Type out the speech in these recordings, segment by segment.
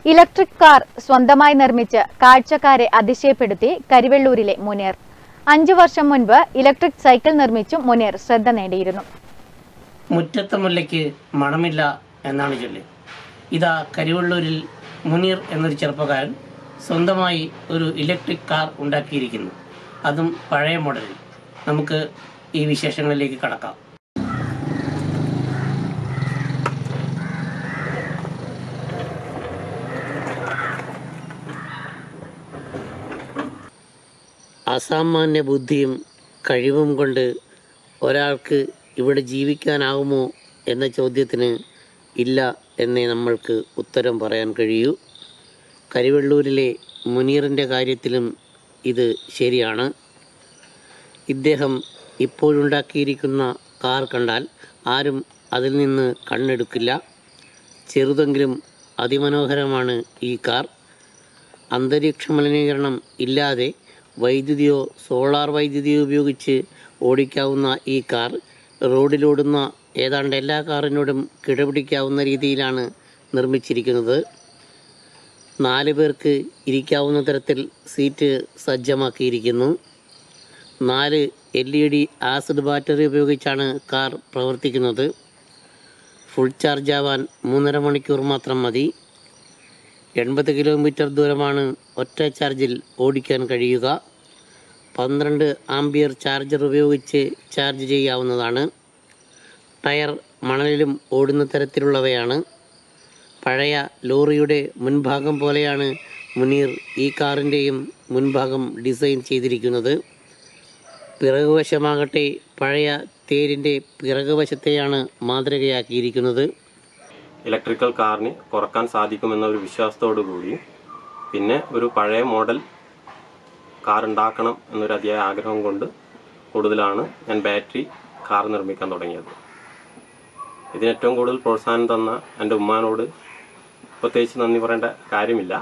Electric car സ്വന്തമായി നിർമ്മിച്ച് കാഴ്ചക്കാരെ അതിശയപ്പെടുത്തി കരിവെള്ളൂരിലെ മുനീർ. 5 വർഷം മുൻപ് ഇലക്ട്രിക് സൈക്കിൾ നിർമ്മിച്ചു മുനീർ ശ്രദ്ധ നേടിയിരുന്നു. മുറ്റത്തെ മുല്ലയ്ക്ക് മണമില്ല എന്നാണ് ചൊല്ല്. ഇതാ കരിവെള്ളൂരിൽ മുനീർ എന്നൊരു ചെറുപ്പക്കാരൻ സ്വന്തമായി ഒരു ഇലക്ട്രിക് കാർ ഉണ്ടാക്കിയിരിക്കുന്നു. അതും പഴയ മോഡലിൽ. നമുക്ക് ഈ വിശേഷങ്ങളിലേക്ക് കടക്കാം. അസാമാന്യ ബുദ്ധിയും കഴിവും കൊണ്ട് ഒരാൾക്ക് ഇവിടെ ജീവിക്കാനാകുമോ എന്ന ചോദ്യത്തിന് ഇല്ല എന്നേ നമ്മൾക്ക് ഉത്തരം പറയാൻ കഴിയൂ. കരിവെള്ളൂരിലെ മുനീറിൻ്റെ കാര്യത്തിലും ഇത് ശരിയാണ്. ഇദ്ദേഹം ഇപ്പോഴുണ്ടാക്കിയിരിക്കുന്ന കാർ കണ്ടാൽ ആരും അതിൽ നിന്ന് കണ്ണെടുക്കില്ല. ചെറുതെങ്കിലും അതിമനോഹരമാണ് ഈ കാർ. അന്തരീക്ഷ മലിനീകരണം ഇല്ലാതെ വൈദ്യുതിയോ സോളാർ വൈദ്യുതിയോ ഉപയോഗിച്ച് ഓടിക്കാവുന്ന ഈ കാർ റോഡിലോടുന്ന ഏതാണ്ട് എല്ലാ കാറിനോടും കിടപിടിക്കാവുന്ന രീതിയിലാണ് നിർമ്മിച്ചിരിക്കുന്നത്. 4 പേർക്ക് ഇരിക്കാവുന്ന തരത്തിൽ സീറ്റ് സജ്ജമാക്കിയിരിക്കുന്നു. 4 LED ആസിഡ് ബാറ്ററി ഉപയോഗിച്ചാണ് കാർ പ്രവർത്തിക്കുന്നത്. ഫുൾ ചാർജ് ആവാൻ 3.5 മണിക്കൂർ മാത്രം മതി. 80 കിലോമീറ്റർ ദൂരമാണ് ഒറ്റ ചാർജിൽ ഓടിക്കാൻ കഴിയുക. 12 ആംപിയർ ചാർജർ ഉപയോഗിച്ച് ചാർജ് ചെയ്യാവുന്നതാണ്. ടയർ മണലിലും ഓടുന്ന തരത്തിലുള്ളവയാണ്. പഴയ ലോറിയുടെ മുൻഭാഗം പോലെയാണ് മുനീർ ഈ കാറിൻ്റെയും മുൻഭാഗം ഡിസൈൻ ചെയ്തിരിക്കുന്നത്. പിറകുവശമാകട്ടെ പഴയ തേരിൻ്റെ പിറകുവശത്തെയാണ് മാതൃകയാക്കിയിരിക്കുന്നത്. ഇലക്ട്രിക്കൽ കാറിന് കുറക്കാൻ സാധിക്കുമെന്ന ഒരു വിശ്വാസത്തോടു കൂടി പിന്നെ ഒരു പഴയ മോഡൽ കാർ ഉണ്ടാക്കണം എന്നൊരു അതിയായ ആഗ്രഹം കൊണ്ട് കൂടുതലാണ് ഞാൻ ബാറ്ററി കാർ നിർമ്മിക്കാൻ തുടങ്ങിയത്. ഇതിന് ഏറ്റവും കൂടുതൽ പ്രോത്സാഹനം തന്ന എൻ്റെ ഉമ്മാനോട് പ്രത്യേകിച്ച് നന്ദി പറയേണ്ട കാര്യമില്ല.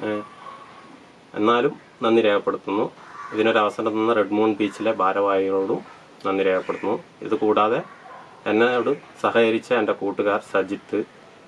എന്നാലും നന്ദി രേഖപ്പെടുത്തുന്നു. ഇതിനൊരവസരം തന്ന റെഡ് മൂൺ ബീച്ചിലെ ഭാരവാഹികളോടും നന്ദി രേഖപ്പെടുത്തുന്നു. ഇത് കൂടാതെ എന്നോട് സഹകരിച്ച എൻ്റെ കൂട്ടുകാർ സജിത്ത്,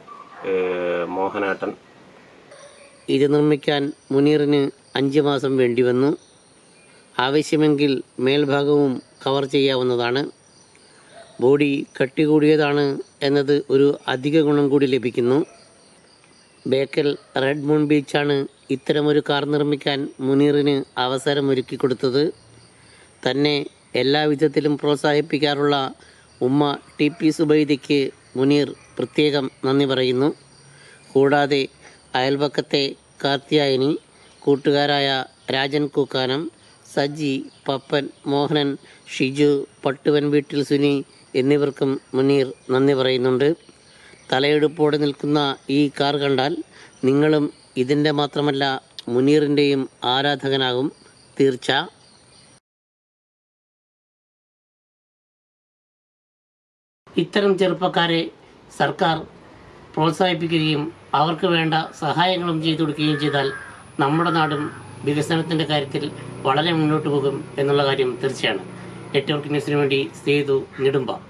മോഹനേട്ടൻ. ഇത് നിർമ്മിക്കാൻ മുനീറിന് 5 മാസം വേണ്ടി വന്നു. ആവശ്യമെങ്കിൽ മേൽഭാഗവും കവർ ചെയ്യാവുന്നതാണ്. ബോഡി കട്ടി കൂടിയതാണ് എന്നത് ഒരു അധിക ഗുണം കൂടി ലഭിക്കുന്നു. ബേക്കൽ റെഡ് മൂൺ ബീച്ചാണ് ഇത്തരമൊരു കാർ നിർമ്മിക്കാൻ മുനീറിന് അവസരമൊരുക്കി കൊടുത്തത്. തന്നെ എല്ലാ വിധത്തിലും പ്രോത്സാഹിപ്പിക്കാറുള്ള ഉമ്മ TP സുബൈദയ്ക്ക് മുനീർ പ്രത്യേകം നന്ദി പറയുന്നു. കൂടാതെ അയൽപക്കത്തെ കാർത്യായനി, കൂട്ടുകാരായ രാജൻ കൂക്കാനം, സജി, പപ്പൻ, മോഹനൻ, ഷിജു, പട്ടുവൻ വീട്ടിൽ സുനി എന്നിവർക്കും മുനീർ നന്ദി പറയുന്നുണ്ട്. തലയെടുപ്പോടെ നിൽക്കുന്ന ഈ കാർ കണ്ടാൽ നിങ്ങളും ഇതിൻ്റെ മാത്രമല്ല മുനീറിൻ്റെയും ആരാധകനാകും തീർച്ച. ഇത്തരം ചെറുപ്പക്കാരെ സർക്കാർ പ്രോത്സാഹിപ്പിക്കുകയും അവർക്ക് വേണ്ട സഹായങ്ങളും ചെയ്തു കൊടുക്കുകയും ചെയ്താൽ നമ്മുടെ നാടും വികസനത്തിൻ്റെ കാര്യത്തിൽ വളരെ മുന്നോട്ട് പോകും എന്നുള്ള കാര്യം തീർച്ചയാണ്. നെറ്റ്വർക്ക് ന്യൂസിനു വേണ്ടി സേതു നെടുമ്പ.